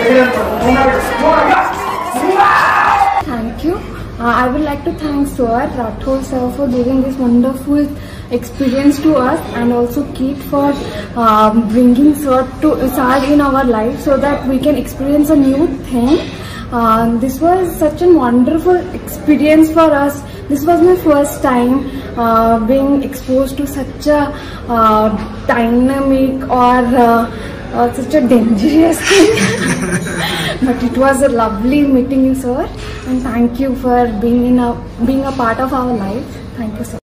Thank you. I would like to thank Sir Rathod sir for giving this wonderful experience to us, and also Keith for bringing Sir in our life so that we can experience a new thing. This was such a wonderful experience for us. This was my first time being exposed to such a dynamic or such a dangerous thing. But it was a lovely meeting you, sir, and thank you for being a part of our life. Thank you, sir.